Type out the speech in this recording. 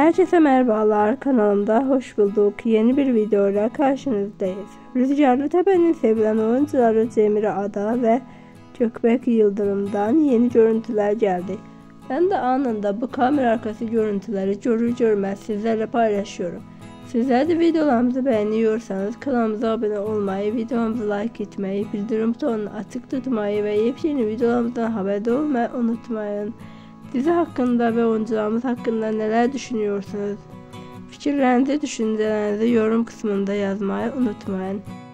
Herkese merhabalar, kanalımda hoş bulduk. Yeni bir videoyla karşınızdayız. Rüzgarlı Tepe'nin sevilen oyuncuları Cemile Ada ve Gökbek Yıldırım'dan yeni görüntüler geldi. Ben de anında bu kamera arkası görüntüleri görür görmez sizlerle paylaşıyorum. Sizler de videolarımızı beğeniyorsanız kanalımıza abone olmayı, videomuzu like etmeyi, bildirim butonunu açık tutmayı ve yepyeni videolarımızdan haberdar olmayı unutmayın. Dizi hakkında ve oyuncularımız hakkında neler düşünüyorsunuz? Fikirlerinizi, düşüncelerinizi yorum kısmında yazmayı unutmayın.